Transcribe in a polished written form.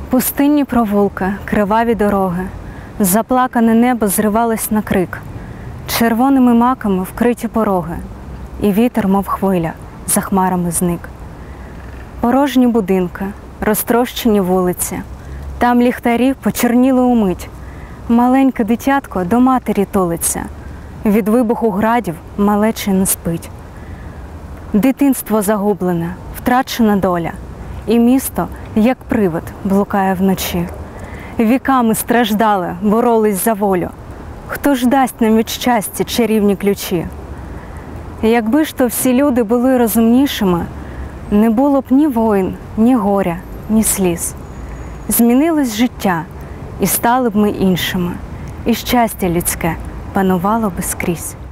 Пустинні провулки, криваві дороги, заплакане небо зривалось на крик, червоними маками вкриті пороги, і вітер, мов хвиля, за хмарами зник. Порожні будинки, розтрощені вулиці, там ліхтарі почерніли умить, маленьке дитятко до матері тулиться, від вибуху градів малечий не спить. Дитинство загублене, втрачена доля, і місто, як привид, блукає вночі. Віками страждали, боролись за волю. Хто ж дасть нам від щастя чарівні ключі? Якби ж то всі люди були розумнішими, не було б ні воїн, ні горя, ні сліз. Змінилось життя, і стали б ми іншими, і щастя людське панувало би скрізь.